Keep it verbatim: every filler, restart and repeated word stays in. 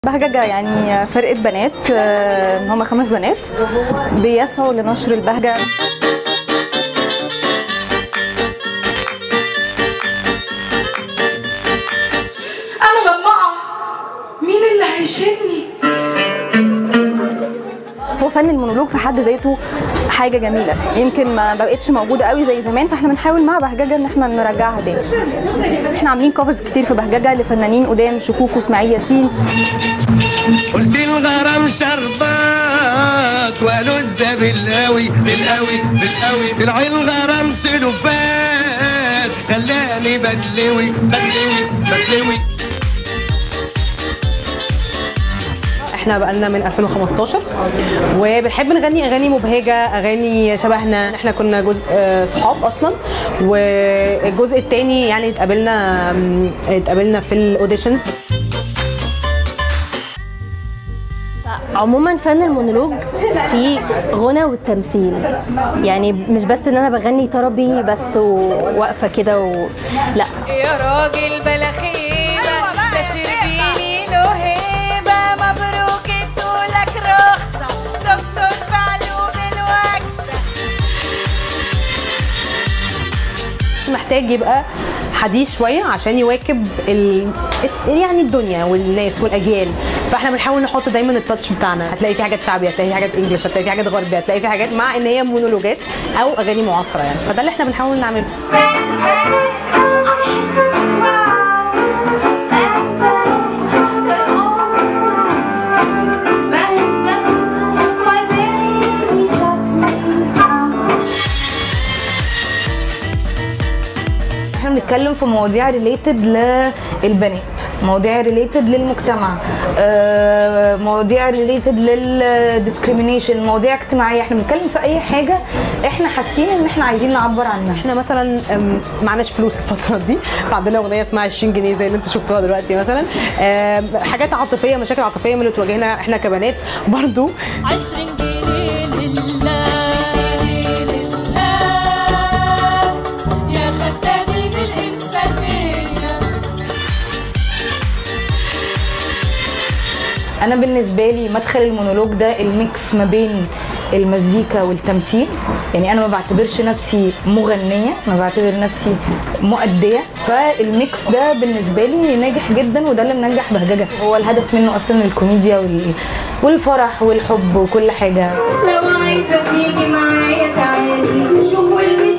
بهججة يعني فرقة بنات، هم خمس بنات بيسعوا لنشر البهجة. أنا لما أقع مين اللي هيشيلني؟ هو فن المونولوج في حد ذاته حاجة جميلة، يمكن ما بقتش موجودة قوي زي زمان، فاحنا بنحاول مع بهججة ان احنا نرجعها تاني. احنا عاملين كفرز كتير في بهججة لفنانين قدام، شكوك واسماعيل ياسين. قلت الغرام شربات ولذة بالقوي بالقوي بالقوي طلع الغرام سلوفات خلاني بدلوي بدلوي بدلوي. احنا بقالنا من ألفين وخمستاشر وبنحب نغني اغاني مبهجه، اغاني شبهنا. احنا كنا جزء صحاب اصلا، والجزء الثاني يعني اتقابلنا اتقابلنا في الاوديشنز. عموما فن المونولوج فيه غنى والتمثيل، يعني مش بس ان انا بغني طربي بس وواقفه كده و... لا يا راجل بلا خيبه ده شربيني له هيبه، مبروك ادولك رخصه دكتور في علوم الوكسه. محتاج يبقى حديث شويه عشان يواكب ال... يعني الدنيا والناس والاجيال، فاحنا بنحاول نحط دايما التاتش بتاعنا. هتلاقي في حاجات شعبي، هتلاقي في حاجات انجلش، هتلاقي في حاجات غربي، هتلاقي في حاجات مع ان هي مونولوجات او اغاني معاصره يعني، فده اللي احنا بنحاول نعمله. احنا بنتكلم في مواضيع ريليتد للبنات، مواضيع ريليتد للمجتمع، مواضيع ريليتد للديسكريميشن، مواضيع اجتماعيه. احنا بنتكلم في اي حاجه احنا حاسين ان احنا عايزين نعبر عنها. احنا مثلا معناش فلوس الفتره دي، فعندنا اغنيه اسمها عشرين جنيه زي اللي انتوا شفتوها دلوقتي مثلا. حاجات عاطفيه، مشاكل عاطفيه من اللي تواجهنا احنا كبنات برضو. عشرين جنيه لله يا خدامين الانسانيه. انا بالنسبه لي مدخل المونولوج ده الميكس ما بين المزيكا والتمثيل، يعني انا ما بعتبرش نفسي مغنيه، ما بعتبر نفسي مؤديه، فالميكس ده بالنسبه لي ناجح جدا، وده اللي منجح بهججة. هو الهدف منه اصلا الكوميديا والفرح والحب وكل حاجه. لو عايزه تيجي معايا تعالي شوفوا